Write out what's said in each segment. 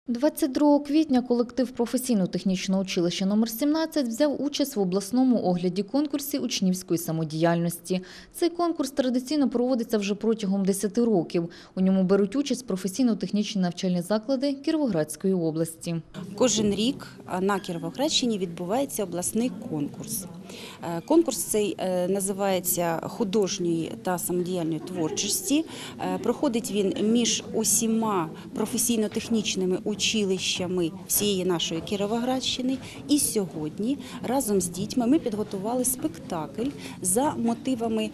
22 квітня колектив професійно-технічного училища номер 17 взяв участь в обласному огляді конкурсі учнівської самодіяльності. Цей конкурс традиційно проводиться вже протягом 10 років. У ньому беруть участь професійно-технічні навчальні заклади Кіровоградської області. Кожен рік на Кіровоградщині відбувається обласний конкурс. Конкурс цей називається «Художньої та самодіяльної творчості». Проходить він між усіма професійно-технічними училищами всієї нашої Кіровоградщини. І сьогодні разом з дітьми ми підготували спектакль за мотивами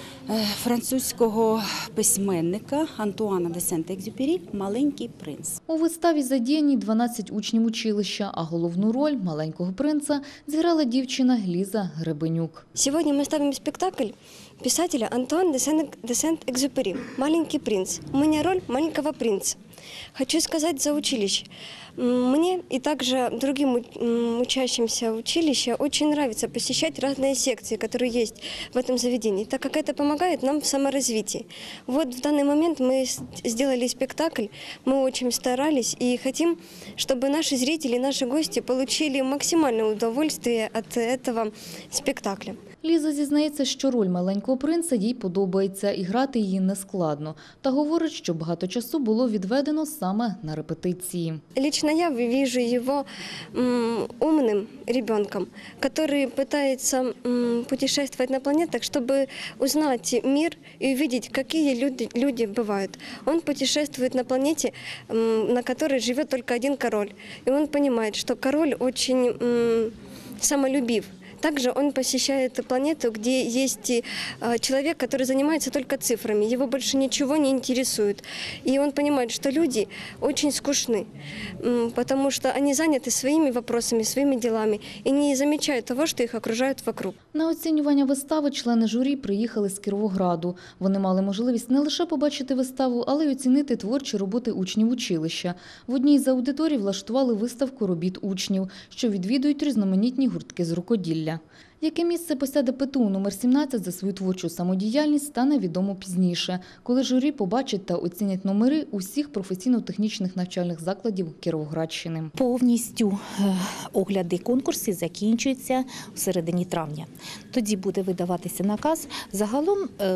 французького письменника Антуана де Сент-Екзюпері «Маленький принц». У виставі задіяні 12 учнів училища, а головну роль маленького принца зіграла дівчина Ліза Гребенюк. Сегодня мы ставим спектакль писателя Антуана де Сент-Экзюпери «Маленький принц». У меня роль маленького принца. Хочу сказать за училище. Мне и также другим учащимся училища очень нравится посещать разные секции, которые есть в этом заведении, так как это помогает нам в саморазвитии. Вот в данный момент мы сделали спектакль, мы очень старались и хотим, чтобы наши зрители, наши гости получили максимальное удовольствие от этого спектакля. Ліза зізнається, що роль маленького принца їй подобається і грати її нескладно. Та говорить, що багато часу було відведено саме на репетиції. Лично я вижу его умным ребенком, который пытается путешествовать на планетах, чтобы узнать мир и увидеть, какие люди бывают. Он путешествует на планете, на которой живет только один король. И он понимает, что король очень самолюбив. Также он посещает планету, где есть человек, который занимается только цифрами, его больше ничего не интересует. И он понимает, что люди очень скучны, потому что они заняты своими вопросами, своими делами и не замечают того, что их окружают вокруг. На оцінювання вистави члени журі приїхали з Кіровограду. Вони мали можливість не лише побачити виставу, але й оцінити творчі роботи учнів училища. В одній з аудиторій влаштували виставку робіт учнів, що відвідують різноманітні гуртки з рукоділля. Яке місце посяде ПТУ номер 17 за свою творчу самодіяльність, стане відомо пізніше, коли журі побачить та оцінять номери усіх професійно-технічних навчальних закладів Кіровоградщини. Повністю огляди конкурсів закінчуються в середині травня. Тоді буде видаватися наказ. Загалом,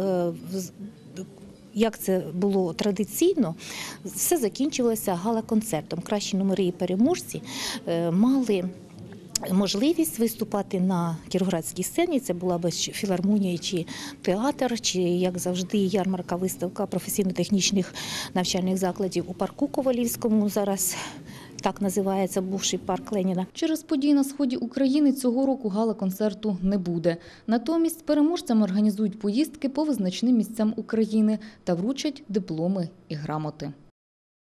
як це було традиційно, все закінчилося гала-концертом. Кращі номери і переможці мали можливість виступати на кіровоградській сцені. Це була б філармонія чи театр, чи, як завжди, ярмарка, виставка професійно-технічних навчальних закладів у парку Ковалівському, зараз так називається бувший парк Леніна. Через події на сході України цього року гала-концерту не буде. Натомість переможцям організують поїздки по визначним місцям України та вручать дипломи і грамоти.